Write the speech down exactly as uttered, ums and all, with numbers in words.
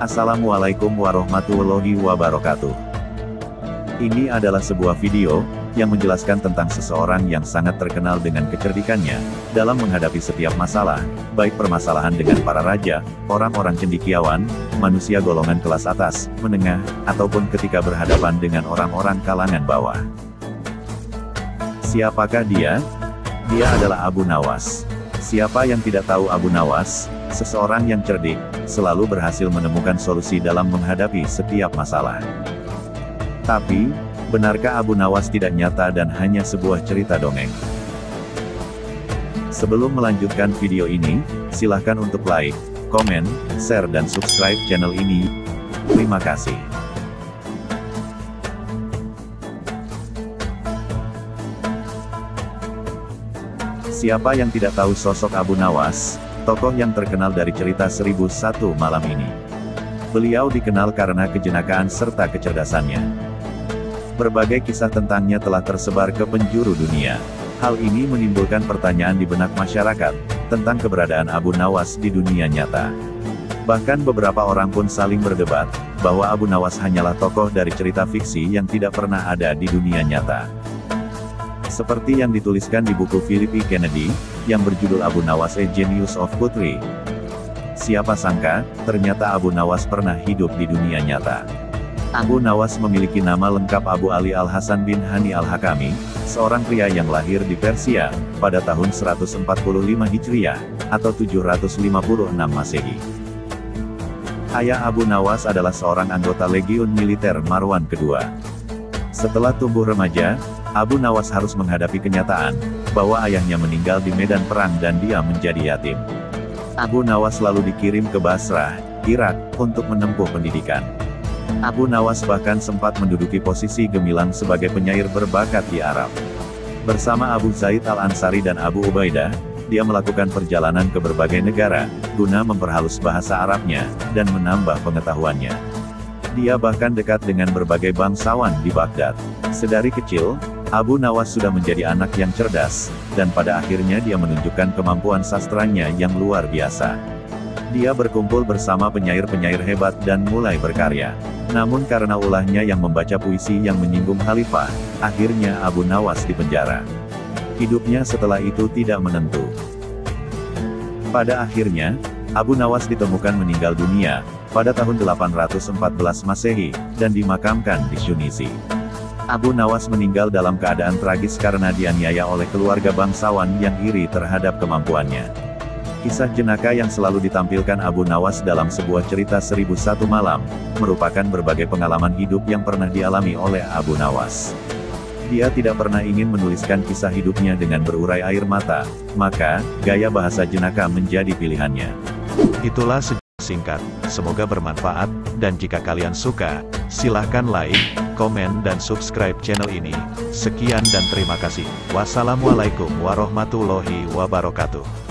Assalamualaikum warahmatullahi wabarakatuh. Ini adalah sebuah video yang menjelaskan tentang seseorang yang sangat terkenal dengan kecerdikannya dalam menghadapi setiap masalah, baik permasalahan dengan para raja, orang-orang cendekiawan, manusia golongan kelas atas, menengah, ataupun ketika berhadapan dengan orang-orang kalangan bawah. Siapakah dia? Dia adalah Abu Nawas. Siapa yang tidak tahu Abu Nawas? Seseorang yang cerdik, selalu berhasil menemukan solusi dalam menghadapi setiap masalah. Tapi, benarkah Abu Nawas tidak nyata dan hanya sebuah cerita dongeng? Sebelum melanjutkan video ini, silahkan untuk like, komen, share dan subscribe channel ini. Terima kasih. Siapa yang tidak tahu sosok Abu Nawas, tokoh yang terkenal dari cerita seribu satu Malam ini? Beliau dikenal karena kejenakaan serta kecerdasannya. Berbagai kisah tentangnya telah tersebar ke penjuru dunia. Hal ini menimbulkan pertanyaan di benak masyarakat, tentang keberadaan Abu Nawas di dunia nyata. Bahkan beberapa orang pun saling berdebat, bahwa Abu Nawas hanyalah tokoh dari cerita fiksi yang tidak pernah ada di dunia nyata. Seperti yang dituliskan di buku Philip E. Kennedy, yang berjudul Abu Nawas A Genius of Poetry. Siapa sangka, ternyata Abu Nawas pernah hidup di dunia nyata. Abu Nawas memiliki nama lengkap Abu Ali Al-Hasan bin Hani Al-Hakami, seorang pria yang lahir di Persia, pada tahun seratus empat puluh lima Hijriah, atau tujuh ratus lima puluh enam Masehi. Ayah Abu Nawas adalah seorang anggota Legiun Militer Marwan kedua. Setelah tumbuh remaja, Abu Nawas harus menghadapi kenyataan, bahwa ayahnya meninggal di medan perang dan dia menjadi yatim. Abu Nawas lalu dikirim ke Basrah, Irak, untuk menempuh pendidikan. Abu Nawas bahkan sempat menduduki posisi gemilang sebagai penyair berbakat di Arab. Bersama Abu Zaid Al-Ansari dan Abu Ubaidah, dia melakukan perjalanan ke berbagai negara, guna memperhalus bahasa Arabnya, dan menambah pengetahuannya. Dia bahkan dekat dengan berbagai bangsawan di Baghdad. Sedari kecil, Abu Nawas sudah menjadi anak yang cerdas, dan pada akhirnya dia menunjukkan kemampuan sastranya yang luar biasa. Dia berkumpul bersama penyair-penyair hebat dan mulai berkarya. Namun karena ulahnya yang membaca puisi yang menyinggung khalifah, akhirnya Abu Nawas dipenjara. Hidupnya setelah itu tidak menentu. Pada akhirnya, Abu Nawas ditemukan meninggal dunia, pada tahun delapan ratus empat belas Masehi, dan dimakamkan di Syunisi. Abu Nawas meninggal dalam keadaan tragis karena dianiaya oleh keluarga bangsawan yang iri terhadap kemampuannya. Kisah jenaka yang selalu ditampilkan Abu Nawas dalam sebuah cerita seribu satu Malam, merupakan berbagai pengalaman hidup yang pernah dialami oleh Abu Nawas. Dia tidak pernah ingin menuliskan kisah hidupnya dengan berurai air mata, maka, gaya bahasa jenaka menjadi pilihannya. Itulah sejarah singkat, semoga bermanfaat, dan jika kalian suka, silahkan like, komen dan subscribe channel ini. Sekian dan terima kasih. Wassalamualaikum warahmatullahi wabarakatuh.